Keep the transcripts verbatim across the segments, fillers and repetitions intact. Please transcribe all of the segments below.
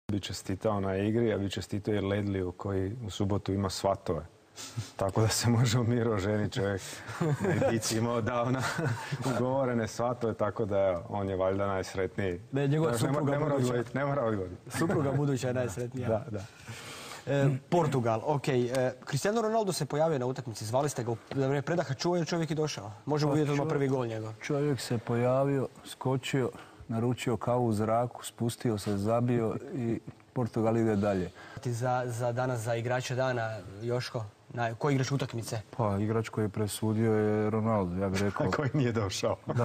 bi čestitao na igri, a bi čestitao i Ledliju koji u subotu ima svatove. Tako da se može u miru oženiti čovjek. Na Ibici imao davno ugovorene svatove, tako da on je valjda najsretniji. Da je njegova supruga ne mora buduća. odgoditi, ne mora odgoditi. Supruga buduća je najsretnija. Da, da. E, Portugal, ok. E, Cristiano Ronaldo se pojavio na utakmici, zvali ste ga za vrijeme predaha, čuo je čovjek i došao. Možemo vidjeti odmah prvi gol njegov. Čovjek se pojavio, skočio, naručio kavu u zraku, spustio se, zabio i Portugal ide dalje. Za, za danas, za igrača dana, Joško, na, koji igrač utakmice? Pa igrač koji je presudio je Ronaldo, ja bih rekao. A koji nije došao. Da.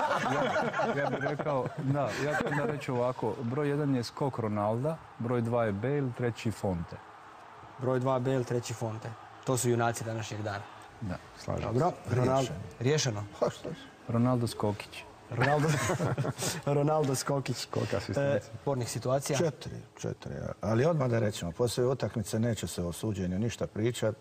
Ja, ja bih rekao, da, ja ću onda reći ovako, broj jedan je skok Ronalda, broj dva je Bale, treći Fonte. Broj dva Bale, treći Fonte. To su junaci današnjeg dana. Da, slažem se. Dobro, Ronaldo. Riješeno. Ronaldo Skokić. Ronaldo, Ronaldo Skokić. Skok asistencija. E, spornih situacija? Četiri, četiri. Ali odmah da rećemo, poslije utakmice neće se o suđenju ništa pričat,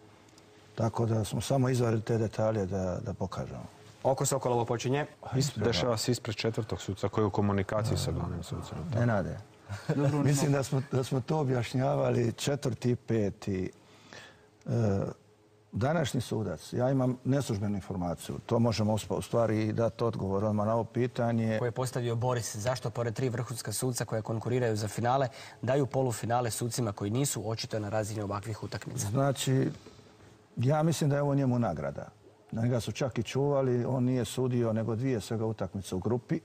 tako da smo samo izvarili te detalje da, da pokažemo. Oko Sokolovo počinje. Dešava se ispred četvrtog suca koji je u komunikaciji sa glavnim sucem. Ne nade. Mislim da smo, da smo to objašnjavali četvrti i peti. E, današnji sudac, ja imam neslužbenu informaciju, to možemo u stvari dati odgovor odmah na ovo pitanje. Koje je postavio Boris, zašto pored tri vrhunska suca koje konkuriraju za finale, daju polufinale sucima koji nisu očito na razini ovakvih utakmica? Znači, ja mislim da je ovo njemu nagrada. Njega su čak i čuvali, on nije sudio nego dvije svega utakmice u grupi.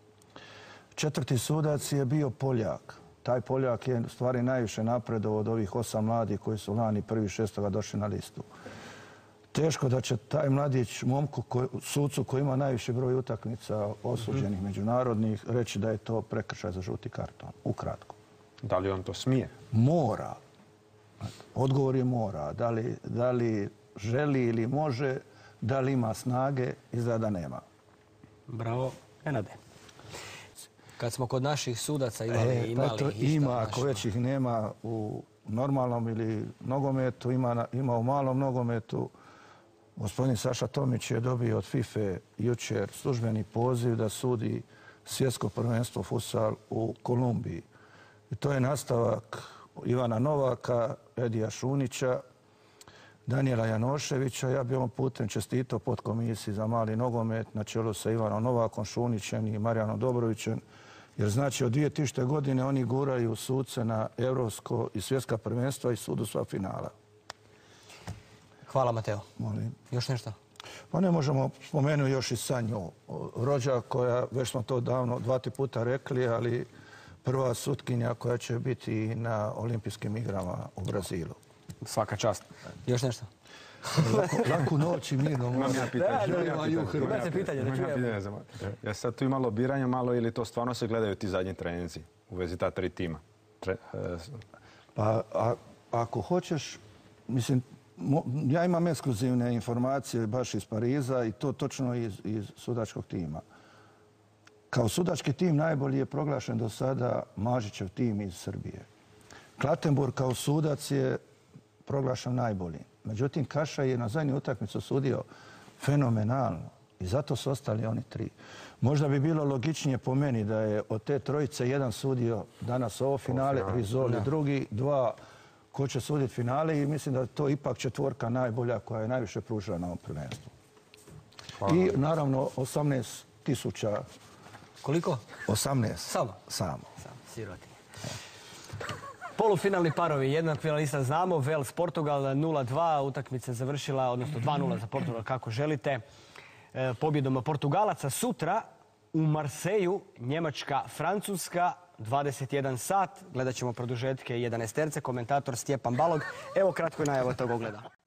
Četvrti sudac je bio Poljak. Taj Poljak je u stvari najviše napredovao od ovih osam mladih koji su lani prvi šestoga došli na listu. Teško da će taj mladić, momku, koj, sucu koji ima najviše broj utakmica osuđenih međunarodnih, reći da je to prekršaj za žuti karton. Ukratko. Da li on to smije? Mora. Odgovor je mora. Da li, da li želi ili može, da li ima snage, izgleda da nema. Bravo, Nenade. Kad smo kod naših sudaca imali, e, imali pa to ima, ako već ih nema u normalnom ili nogometu, ima, ima u malom nogometu. Gospodin Saša Tomić je dobio od FIFA jučer službeni poziv da sudi svjetsko prvenstvo futsal u Kolumbiji. I to je nastavak Ivana Novaka, Edija Šunića, Danijela Janoševića. Ja bi ovom putem čestitao podkomisiji za mali nogomet na čelu sa Ivanom Novakom, Šunićem i Marijanom Dobrovićem. Jer znači od dvije tisućite. godine oni guraju suce na evropsko i svjetska prvenstva i sudu sva finala. Hvala, Mateo. Molim. Još nešto? Pa ne možemo spomenuti još i Sanju Rođa koja, već smo to davno dva ti puta rekli, ali prva sutkinja koja će biti na olimpijskim igrama u Brazilu. Svaka čast. Još nešto? Laku, laku noć i mirno. Imam ja pitanje. Imate pitanje, da čujem. Ja sad tu ima lobiranja malo ili to stvarno se gledaju ti zadnji treninzi u vezi ta tri tima? Tre, e... Pa a, ako hoćeš, mislim, mo, ja imam ekskluzivne informacije baš iz Pariza i to točno iz, iz sudačkog tima. Kao sudački tim najbolji je proglašen do sada Mažićev tim iz Srbije. Klatenburg kao sudac je proglašen najboljim. Međutim, Kaša je na zadnju utakmicu sudio fenomenalno i zato su ostali oni tri. Možda bi bilo logičnije po meni da je od te trojice jedan sudio danas ovo finale, Rizoli drugi, dva ko će suditi finale i mislim da je to ipak četvorka najbolja koja je najviše pružila na ovom prvenstvu. Hvala. I naravno osamnaest tisuća. Koliko? osamnaest. Samo? Samo. Samo, sirotinje. Polufinalni parovi, jedan finalista znamo, Wales Portugal nula dva, utakmica završila, odnosno dva nula za Portugal, kako želite, e, pobjedom Portugalaca. Sutra u Marseju, Njemačka, Francuska, dvadeset jedan sat, gledat ćemo produžetke jedanaesterce, komentator Stjepan Balog. Evo kratko najava tog ogleda.